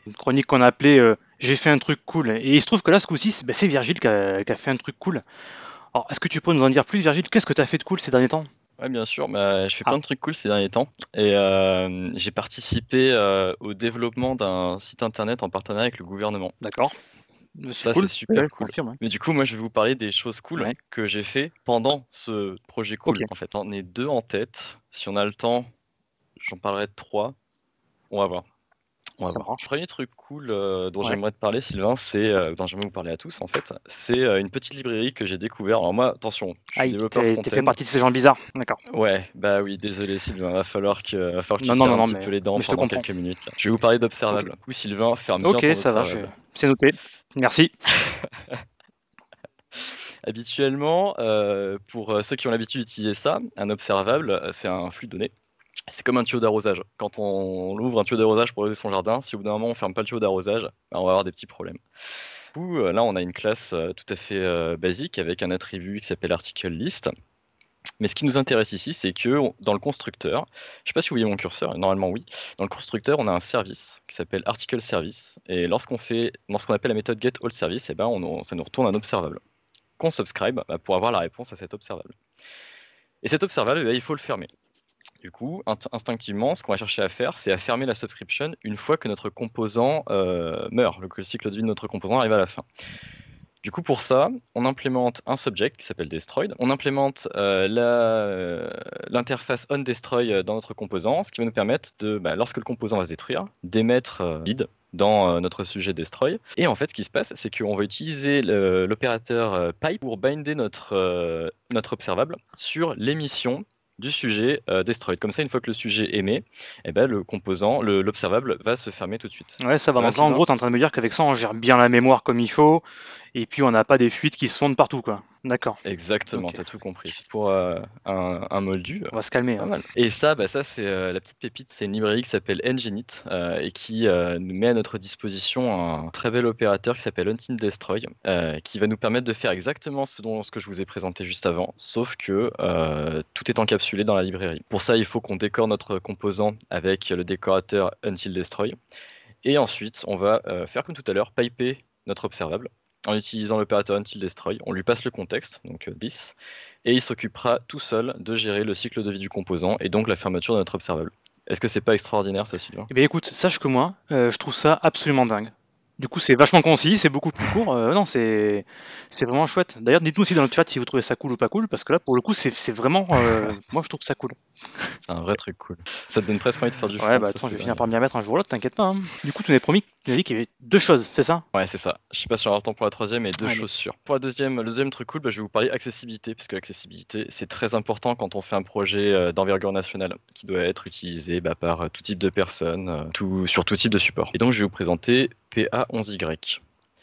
une chronique qu'on a appelée J'ai fait un truc cool. Et il se trouve que là, ce coup-ci, c'est Virgile qui a fait un truc cool. Alors, est-ce que tu peux nous en dire plus, Virgile? Qu'est-ce que tu as fait de cool ces derniers temps? Ouais, bien sûr, bah, je fais Ah, plein de trucs cool ces derniers temps et j'ai participé au développement d'un site internet en partenariat avec le gouvernement. d'accord. C'est Ça, c'est cool. Ouais, super je cool. confirme. Ouais. Mais du coup, moi, je vais vous parler des choses cool Ouais. que j'ai fait pendant ce projet Ok, cool. En fait, on est deux en tête. Si on a le temps, j'en parlerai de trois. On va voir. On va ça voir. marche. Premier truc cool, dont Ouais. j'aimerais te parler, Sylvain, dont j'aimerais vous parler à tous, en fait, c'est, une petite librairie que j'ai découvert. Alors moi, attention, je suis Aïe, développeur t'es fait front-end. partie de ces gens bizarres. D'accord. Ouais, bah oui, désolé Sylvain, va falloir que tu Non, non, serres non, un non, petit peu les dents mais je te pendant comprends. quelques minutes là. Je vais vous parler Ok. d'Observable. Du coup, Sylvain, ferme bien Ok, ton ça va, Observable. c'est noté. Merci. Habituellement, pour, ceux qui ont l'habitude d'utiliser ça, un Observable, c'est un flux de données. C'est comme un tuyau d'arrosage. Quand on ouvre un tuyau d'arrosage pour arroser son jardin, si au bout d'un moment on ferme pas le tuyau d'arrosage, bah, on va avoir des petits problèmes. Du coup, là, on a une classe, tout à fait, basique avec un attribut qui s'appelle article list. Mais ce qui nous intéresse ici, c'est que dans le constructeur, je ne sais pas si vous voyez mon curseur, normalement oui. Dans le constructeur, on a un service qui s'appelle article service. Et lorsqu'on appelle la méthode get all service, eh ben ça nous retourne un observable qu'on subscribe bah, pour avoir la réponse à cet observable. Et cet observable, eh ben, il faut le fermer. Du coup, instinctivement, ce qu'on va chercher à faire, c'est à fermer la subscription une fois que notre composant meurt, que le cycle de vie de notre composant arrive à la fin. Du coup, pour ça, on implémente un subject qui s'appelle destroyed. On implémente l'interface onDestroy dans notre composant, ce qui va nous permettre de, bah, lorsque le composant va se détruire, d'émettre vide dans notre sujet destroy. Et en fait, ce qui se passe, c'est qu'on va utiliser l'opérateur pipe pour binder notre observable sur l'émission du sujet destroyed. Comme ça, une fois que le sujet émet, eh ben, l'observable va se fermer tout de suite. Ouais, ça va. Ça va, Donc là, en Sylvain? gros, t'es en train de me dire qu'avec ça, on gère bien la mémoire comme il faut, et puis on n'a pas des fuites qui se fondent partout, quoi. D'accord. Exactement, Ok. tu as tout compris. Pour un moldu, On va se calmer, pas hein. mal. Et ça, bah, ça c'est la petite pépite, c'est une librairie qui s'appelle Nginit et qui nous met à notre disposition un très bel opérateur qui s'appelle Until Destroy, qui va nous permettre de faire exactement ce que je vous ai présenté juste avant, sauf que tout est encapsulé dans la librairie. Pour ça, il faut qu'on décore notre composant avec le décorateur Until Destroy. Et ensuite, on va faire comme tout à l'heure, piper notre observable en utilisant l'opérateur until destroy. On lui passe le contexte, donc this, et il s'occupera tout seul de gérer le cycle de vie du composant et donc la fermeture de notre observable. Est-ce que c'est pas extraordinaire ça, Sylvain? Eh bien, écoute, sache que moi, je trouve ça absolument dingue. Du coup, c'est vachement concis, c'est beaucoup plus court. Non, c'est vraiment chouette. D'ailleurs, dites-nous aussi dans le chat si vous trouvez ça cool ou pas cool, parce que là, pour le coup, c'est vraiment, moi, je trouve ça cool. C'est un vrai truc cool. Ça te donne presque envie de faire du Ouais, front, bah ça attends, je c'est vais finir dingue. par m'y remettre un jour ou l'autre, t'inquiète pas, hein. Du coup, tu m'as dit qu'il y avait deux choses, c'est ça? Ouais, c'est ça. Je sais pas si on aura le temps pour la troisième, mais deux Allez. choses sûres. Pour le deuxième truc cool, bah, je vais vous parler accessibilité, puisque l'accessibilité, c'est très important quand on fait un projet d'envergure nationale, qui doit être utilisé bah, par tout type de personnes, sur tout type de support. Et donc, je vais vous présenter PA11Y.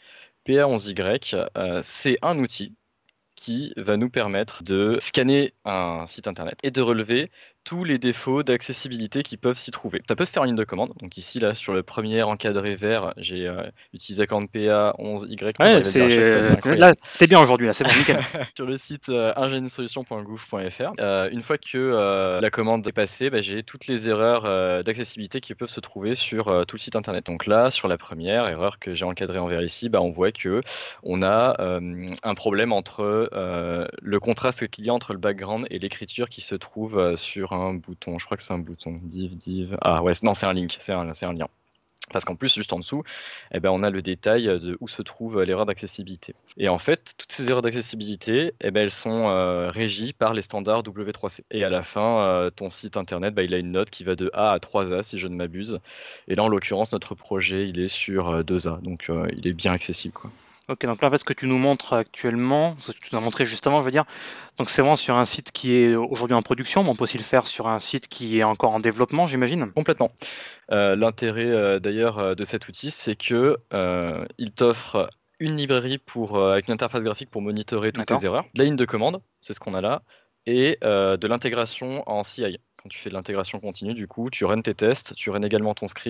PA11Y, c'est un outil qui va nous permettre de scanner un site internet et de relever tous les défauts d'accessibilité qui peuvent s'y trouver. Ça peut se faire en ligne de commande. Donc ici, là, sur le premier encadré vert, j'ai utilisé la commande PA11Y. Putain, Ouais, j'arrive à le dire à chaque fois, c'est là, incroyable. t'es bien aujourd'hui, là, c'est bon, nickel. Sur le site ingénieusolution.gouv.fr, une fois que la commande est passée, bah, j'ai toutes les erreurs d'accessibilité qui peuvent se trouver sur tout le site internet. Donc là, sur la première erreur que j'ai encadrée en vert ici, bah, on voit que on a un problème entre le contraste qu'il y a entre le background et l'écriture qui se trouve sur un bouton. Je crois que c'est un bouton. Div. Ah ouais, non, c'est un link, c'est un lien. Parce qu'en plus, juste en dessous, eh ben, on a le détail de où se trouve l'erreur d'accessibilité. Et en fait, toutes ces erreurs d'accessibilité, eh ben, elles sont régies par les standards W3C. Et à la fin, ton site internet, bah, il a une note qui va de A à 3A, si je ne m'abuse. Et là, en l'occurrence, notre projet, il est sur 2A. Donc, il est bien accessible, quoi. Ok, donc là, en fait, ce que tu nous montres actuellement, ce que tu nous as montré juste avant, je veux dire, donc c'est vraiment sur un site qui est aujourd'hui en production, mais on peut aussi le faire sur un site qui est encore en développement, j'imagine. Complètement. L'intérêt d'ailleurs de cet outil, c'est que il t'offre une librairie avec une interface graphique pour monitorer toutes D'accord. tes erreurs, la ligne de commande, c'est ce qu'on a là, et de l'intégration en CI. Quand tu fais de l'intégration continue, du coup, tu runs tes tests, tu runs également ton script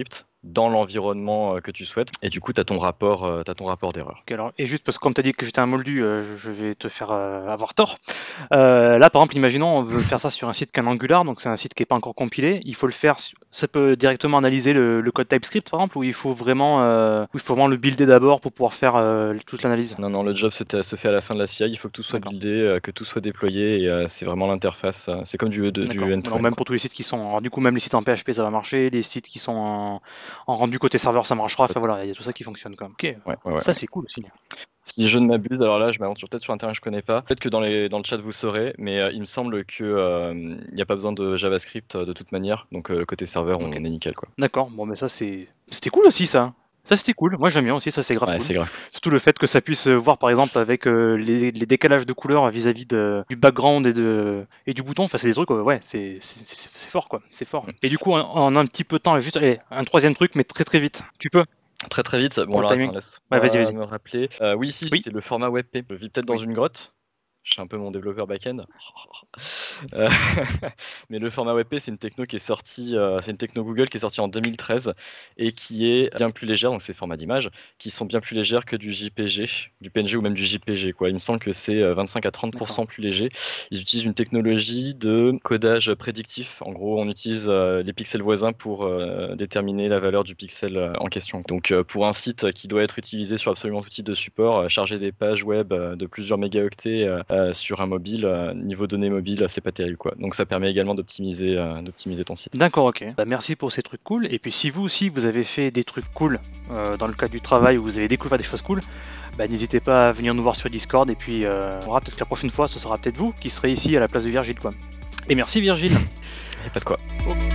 dans l'environnement que tu souhaites. Et du coup, tu as ton rapport d'erreur. Ok, alors, et juste parce que comme tu as dit que j'étais un moldu, je vais te faire avoir tort. Là, par exemple, imaginons on veut faire ça sur un site qu'un Angular, donc c'est un site qui n'est pas encore compilé. Il faut le faire, ça peut directement analyser le code TypeScript, par exemple, ou il faut vraiment le builder d'abord pour pouvoir faire toute l'analyse. Non, le job se fait à la fin de la CI. Il faut que tout soit buildé, que tout soit déployé, et c'est vraiment l'interface. C'est comme du end-to-end. Alors, même pour tous les sites qui sont, alors, du coup, même les sites en PHP, ça va marcher, les sites qui sont en rendu côté serveur, ça marchera. Enfin voilà, il y a tout ça qui fonctionne quand même. Ok, Ouais. ça c'est cool aussi. Si je ne m'abuse, alors là, je m'aventure peut-être sur un terrain que je connais pas. Peut-être que dans le chat vous saurez, mais il me semble que il n'y a pas besoin de JavaScript de toute manière. Donc côté serveur, on est nickel, quoi. D'accord. Bon, mais ça c'était cool aussi ça. Ça c'était cool. Moi j'aime bien aussi. Ça c'est grave Ouais, cool. c'est grave. Surtout le fait que ça puisse voir par exemple avec les décalages de couleurs vis-à-vis du background et du bouton. Enfin c'est des trucs. Ouais, c'est fort quoi. C'est fort. Et du coup en un petit peu de temps, juste allez, un troisième truc, mais très très vite. Tu peux. Très vite. Bon, Pour le alors timing. attends, laisse Ouais, vas-y. me rappeler. Oui, Oui. c'est le format WebP. Je vis peut-être dans une grotte. Je suis un peu mon développeur back-end. Mais le format WebP, c'est une techno qui est sortie, c'est une techno Google qui est sortie en 2013 et qui est bien plus légère, donc c'est formats d'image, qui sont bien plus légères que du JPG, du PNG ou même du JPG, quoi. Il me semble que c'est 25 à 30% plus léger. Ils utilisent une technologie de codage prédictif. En gros, on utilise les pixels voisins pour déterminer la valeur du pixel en question. Donc pour un site qui doit être utilisé sur absolument tout type de support, charger des pages web de plusieurs mégaoctets sur un mobile, niveau données mobiles, c'est pas terrible, quoi. Donc ça permet également d'optimiser ton site. D'accord, ok. Bah, merci pour ces trucs cool. Et puis si vous aussi vous avez fait des trucs cool dans le cadre du travail, ou vous avez découvert des choses cool, bah, n'hésitez pas à venir nous voir sur Discord. Et puis on verra peut-être que la prochaine fois ce sera peut-être vous qui serez ici à la place de Virgile, quoi. Et merci Virgile. Et pas de quoi. Oh.